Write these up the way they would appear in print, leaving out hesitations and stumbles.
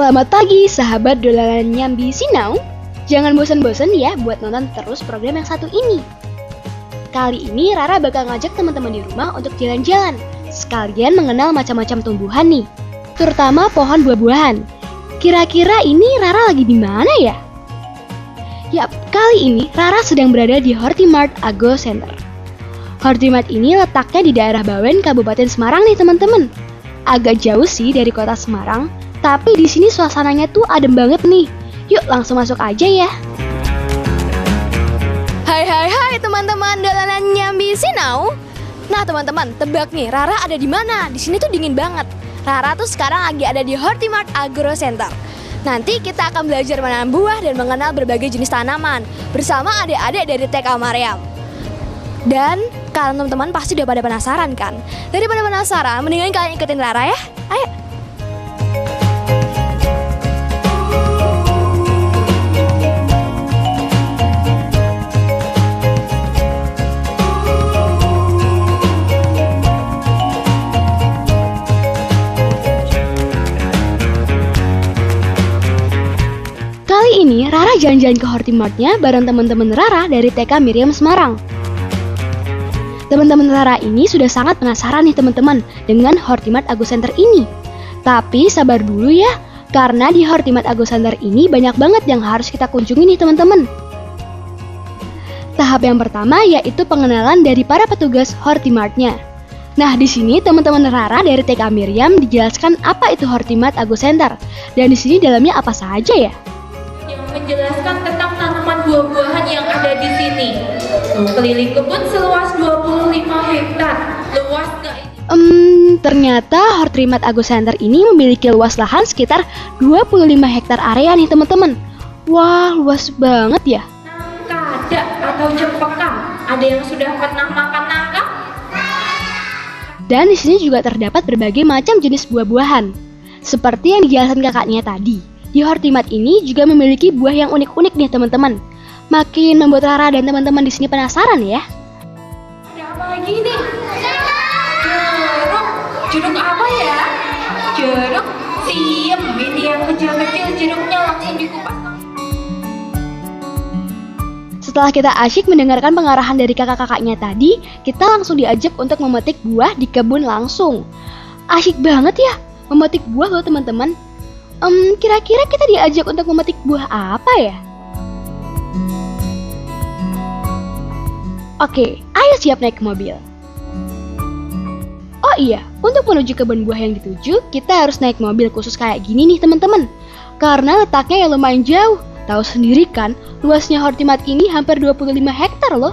Selamat pagi sahabat dolanan Nyambi Sinau. Jangan bosan-bosan ya buat nonton terus program yang satu ini. Kali ini Rara bakal ngajak teman-teman di rumah untuk jalan-jalan, sekalian mengenal macam-macam tumbuhan nih, terutama pohon buah-buahan. Kira-kira ini Rara lagi di mana ya? Yap, kali ini Rara sedang berada di Hortimart Agro Center. Hortimart ini letaknya di daerah Bawen, Kabupaten Semarang nih teman-teman. Agak jauh sih dari kota Semarang, tapi di sini suasananya tuh adem banget nih. Yuk langsung masuk aja ya. Hai teman-teman dolanan Nyambi Sinau. Nah teman-teman, tebak nih Rara ada di mana? Di sini tuh dingin banget. Rara tuh sekarang lagi ada di Hortimart Agro Center. Nanti kita akan belajar menanam buah dan mengenal berbagai jenis tanaman bersama adik-adik dari TK Maryam. Dan kalian teman-teman pasti udah pada penasaran kan? Daripada penasaran, mendingan kalian ikutin Rara ya. Ayo. Kali ini Rara jalan-jalan ke Hortimartnya bareng teman-teman Rara dari TK Miriam Semarang. Teman-teman Rara ini sudah sangat penasaran nih teman-teman dengan Hortimart Agro Center ini. Tapi sabar dulu ya, karena di Hortimart Agro Center ini banyak banget yang harus kita kunjungi nih teman-teman. Tahap yang pertama yaitu pengenalan dari para petugas Hortimartnya. Nah, di sini teman-teman Rara dari TK Miriam dijelaskan apa itu Hortimart Agro Center dan di sini dalamnya apa saja ya? Menjelaskan tentang tanaman buah-buahan yang ada di sini. Keliling kebun seluas 25 hektar. Ternyata Hortimart Agro Center ini memiliki luas lahan sekitar 25 hektar area nih teman-teman. Wah, luas banget ya. Kada atau cempaka, ada yang sudah pernah makan nangka? Dan di sini juga terdapat berbagai macam jenis buah-buahan. Seperti yang dijelaskan kakaknya tadi. Di Hortimart ini juga memiliki buah yang unik-unik nih teman-teman. Makin membuat Rara dan teman-teman di sini penasaran ya. Ada apa lagi nih? Jeruk. Jeruk apa ya? Jeruk siem. Ini yang kecil-kecil, jeruknya langsung dikupas. Setelah kita asyik mendengarkan pengarahan dari kakak-kakaknya tadi, kita langsung diajak untuk memetik buah di kebun langsung. Asyik banget ya memetik buah loh teman-teman. Kira-kira kita diajak untuk memetik buah apa ya? Oke, ayo siap naik ke mobil. Oh iya, untuk menuju kebun buah yang dituju, kita harus naik mobil khusus kayak gini nih teman-teman. Karena letaknya yang lumayan jauh. Tahu sendiri kan, luasnya Hortimart ini hampir 25 hektar loh.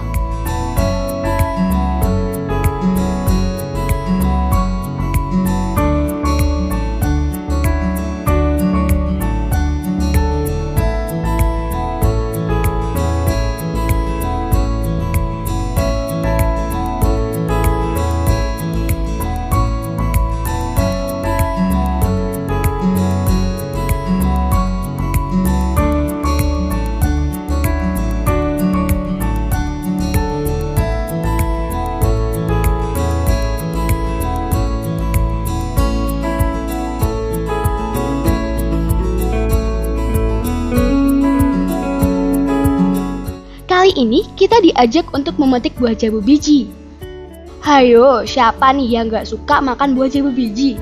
Kali ini kita diajak untuk memetik buah jambu biji. Hayo, siapa nih yang gak suka makan buah jambu biji?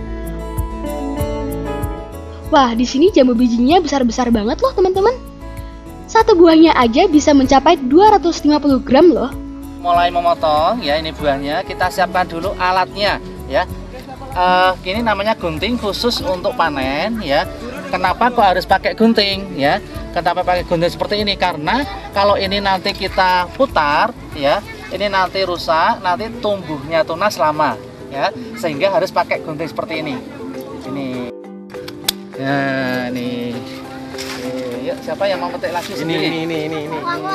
Wah, di sini jambu bijinya besar-besar banget loh teman-teman. Satu buahnya aja bisa mencapai 250 gram loh. Mulai memotong ya, ini buahnya, kita siapkan dulu alatnya ya. Ini namanya gunting khusus untuk panen ya. Kenapa kok harus pakai gunting ya? Kenapa pakai gunting seperti ini? Karena kalau ini nanti kita putar ya, ini nanti rusak, nanti tumbuhnya tunas lama ya, sehingga harus pakai gunting seperti ini. Ini. Ya, nih. Yuk, siapa yang mau petik lagi sendiri? Ini.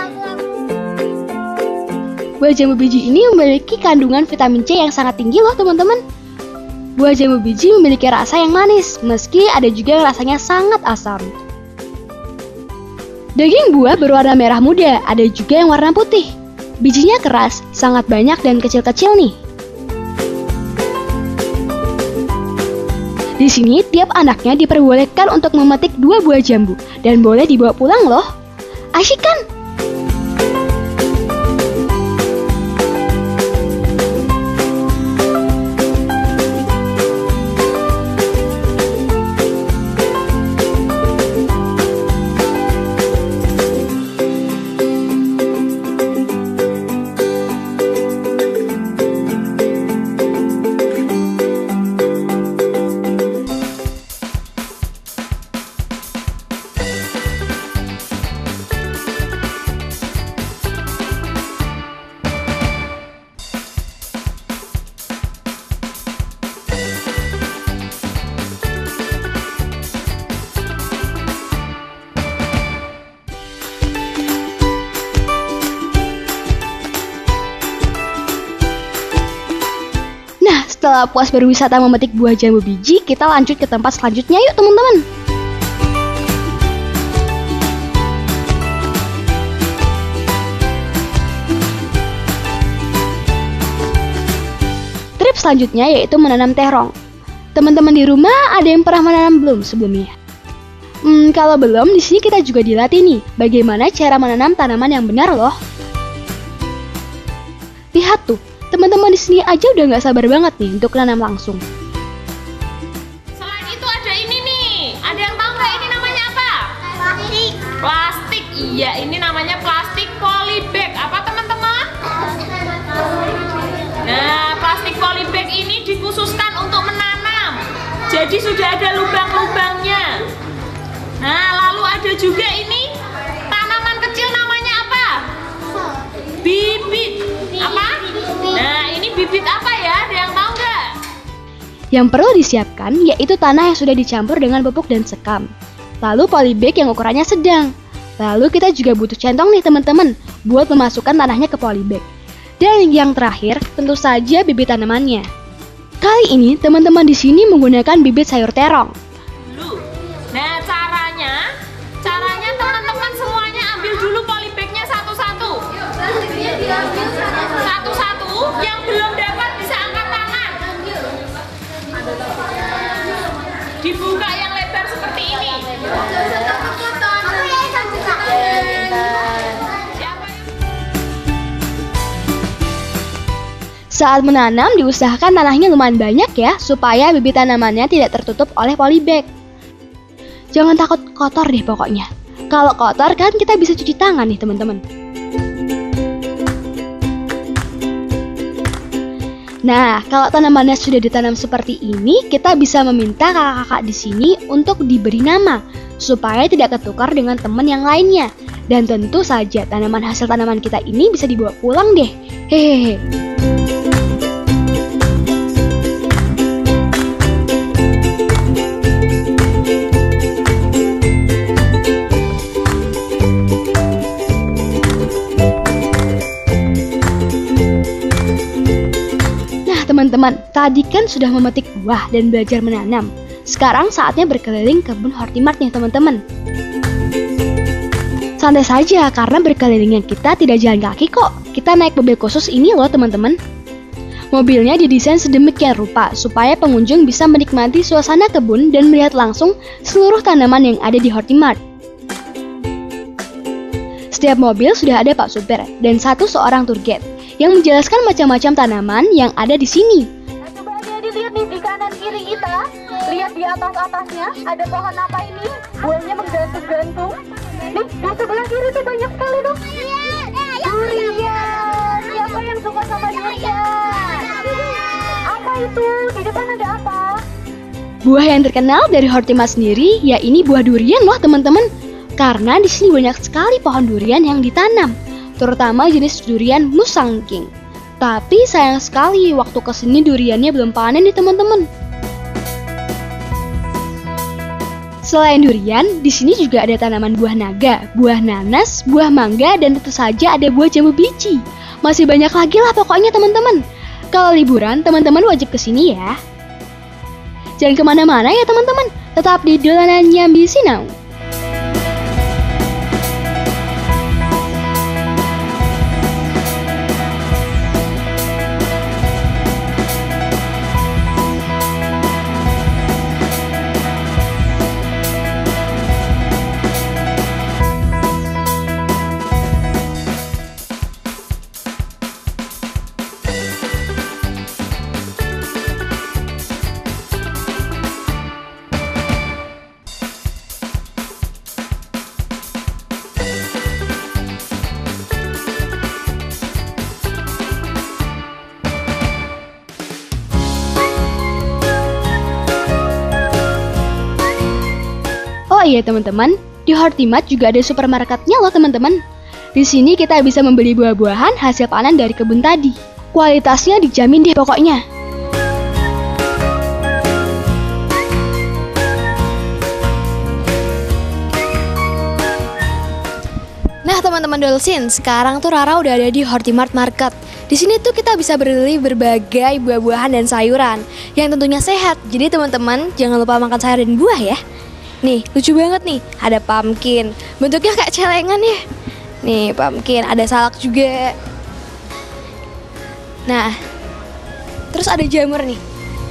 Buah jambu biji ini memiliki kandungan vitamin C yang sangat tinggi loh teman-teman. Buah jambu biji memiliki rasa yang manis, meski ada juga yang rasanya sangat asam. Daging buah berwarna merah muda, ada juga yang warna putih. Bijinya keras, sangat banyak dan kecil-kecil nih. Di sini tiap anaknya diperbolehkan untuk memetik 2 buah jambu dan boleh dibawa pulang loh. Asyik kan? Setelah puas berwisata memetik buah jambu biji, kita lanjut ke tempat selanjutnya yuk teman-teman. Trip selanjutnya yaitu menanam terong. Teman-teman di rumah ada yang pernah menanam belum sebelumnya? Kalau belum, di sini kita juga dilatih nih bagaimana cara menanam tanaman yang benar loh. Lihat tuh. Teman-teman di sini aja udah nggak sabar banget nih untuk nanam langsung. Selain itu ada ini nih. Ada yang tahu nggak ini namanya apa? Plastik. Plastik. Iya, ini namanya plastik polybag. Apa teman-teman? Nah, plastik polybag ini dikhususkan untuk menanam. Jadi sudah ada lubang-lubangnya. Nah, lalu ada juga ini tanaman kecil namanya apa? Bibit. Apa? Nah, ini bibit apa ya? Ada yang tahu nggak? Yang perlu disiapkan yaitu tanah yang sudah dicampur dengan pupuk dan sekam. Lalu polybag yang ukurannya sedang. Lalu kita juga butuh centong nih teman-teman buat memasukkan tanahnya ke polybag. Dan yang terakhir tentu saja bibit tanamannya. Kali ini teman-teman di sini menggunakan bibit sayur terong. Nah, caranya teman-teman semuanya ambil dulu polybagnya satu-satu. Satu-satu, yang belum dapat bisa angkat tangan. Dibuka yang lebar seperti ini. Saat menanam diusahakan tanahnya lumayan banyak ya supaya bibit tanamannya tidak tertutup oleh polybag. Jangan takut kotor deh pokoknya. Kalau kotor kan kita bisa cuci tangan nih teman-teman. Nah, kalau tanamannya sudah ditanam seperti ini, kita bisa meminta kakak-kakak di sini untuk diberi nama supaya tidak ketukar dengan teman yang lainnya. Dan tentu saja tanaman hasil tanaman kita ini bisa dibawa pulang deh. Hehehe. Teman-teman, tadi kan sudah memetik buah dan belajar menanam. Sekarang saatnya berkeliling kebun Hortimart nih teman-teman. Santai saja karena berkelilingnya kita tidak jalan kaki kok. Kita naik mobil khusus ini loh teman-teman. Mobilnya didesain sedemikian rupa supaya pengunjung bisa menikmati suasana kebun dan melihat langsung seluruh tanaman yang ada di Hortimart. Setiap mobil sudah ada Pak Supir dan seorang tour guide yang menjelaskan macam-macam tanaman yang ada di sini. Nah, coba aja dilihat nih di kanan kiri kita. Lihat di atas-atasnya ada pohon apa ini? Buahnya menggantung-gantung. Nih, di sebelah kiri tuh banyak sekali tuh. Durian. Siapa yang suka sama durian? Apa itu? Di depan ada apa? Buah yang terkenal dari Hortimart sendiri ya ini buah durian loh teman-teman. Karena di sini banyak sekali pohon durian yang ditanam, terutama jenis durian Musang King. Tapi sayang sekali waktu kesini duriannya belum panen nih teman-teman. Selain durian, di sini juga ada tanaman buah naga, buah nanas, buah mangga, dan tentu saja ada buah jambu biji. Masih banyak lagi lah pokoknya teman-teman. Kalau liburan, teman-teman wajib kesini ya. Jangan kemana-mana ya teman-teman, tetap di Dolanan Nyambi Sinau. Oh iya teman-teman, di Hortimart juga ada supermarketnya loh teman-teman. Di sini kita bisa membeli buah-buahan hasil panen dari kebun tadi. Kualitasnya dijamin deh pokoknya. Nah teman-teman Dolsin, sekarang tuh Rara udah ada di Hortimart Market. Di sini tuh kita bisa beli berbagai buah-buahan dan sayuran yang tentunya sehat. Jadi teman-teman jangan lupa makan sayur dan buah ya. Nih lucu banget nih, ada pumpkin, bentuknya kayak celengan ya. Nih pumpkin, ada salak juga. Nah, terus ada jamur nih.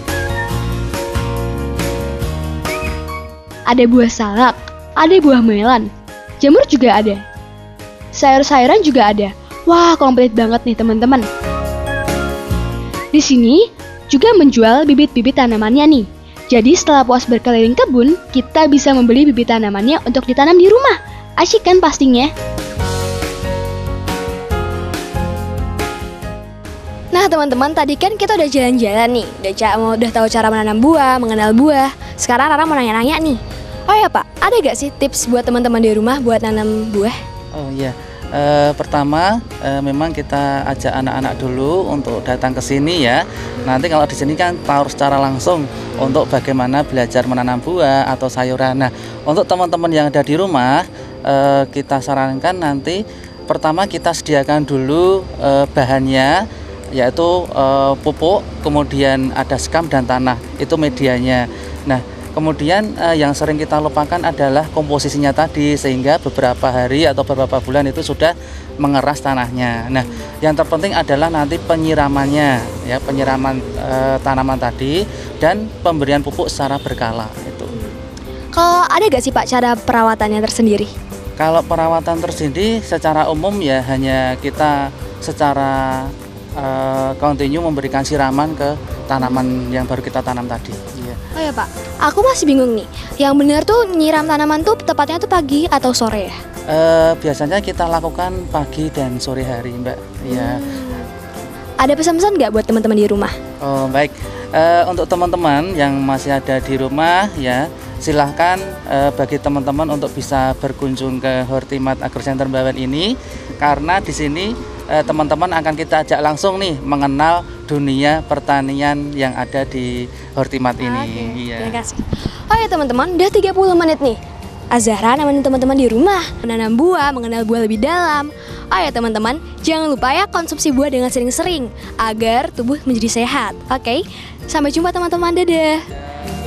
Ada buah salak, ada buah melon, jamur juga ada. Sayur-sayuran juga ada. Wah, komplit banget nih teman-teman. Di sini juga menjual bibit-bibit tanamannya nih. Jadi setelah puas berkeliling kebun, kita bisa membeli bibit tanamannya untuk ditanam di rumah. Asyik kan pastinya? Nah teman-teman, tadi kan kita udah jalan-jalan nih, udah tahu cara menanam buah, mengenal buah. Sekarang Rara mau nanya-nanya nih. Oh ya Pak, ada gak sih tips buat teman-teman di rumah buat nanam buah? Oh iya, pertama memang kita ajak anak-anak dulu untuk datang ke sini ya. Nanti kalau di sini kan tahu secara langsung untuk bagaimana belajar menanam buah atau sayuran. Nah, untuk teman-teman yang ada di rumah, kita sarankan nanti pertama kita sediakan dulu bahannya, yaitu pupuk, kemudian ada sekam dan tanah, itu medianya. Nah, kemudian yang sering kita lupakan adalah komposisinya tadi, sehingga beberapa hari atau beberapa bulan itu sudah mengeras tanahnya. Nah, yang terpenting adalah nanti penyiramannya, ya, penyiraman tanaman tadi dan pemberian pupuk secara berkala itu. Kalau ada gak sih Pak cara perawatannya tersendiri? Kalau perawatan tersendiri secara umum ya hanya kita secara kontinu memberikan siraman ke tanaman yang baru kita tanam tadi. Iya. Oh ya Pak, aku masih bingung nih. Yang benar tuh nyiram tanaman tuh tepatnya tuh pagi atau sore ya? Biasanya kita lakukan pagi dan sore hari, Mbak. Ya. Ada pesan-pesan nggak buat teman-teman di rumah? Oh baik. Untuk teman-teman yang masih ada di rumah ya, silahkan bagi teman-teman untuk bisa berkunjung ke Hortimart Agrocenter Bawen ini, karena di sini teman-teman akan kita ajak langsung nih mengenal dunia pertanian yang ada di Hortimart ini. Iya. Terima kasih. Oh ya teman-teman, udah 30 menit nih. Azahra nemenin teman-teman di rumah menanam buah, mengenal buah lebih dalam. Oh ya teman-teman, jangan lupa ya konsumsi buah dengan sering-sering agar tubuh menjadi sehat. Oke, sampai jumpa teman-teman, dadah.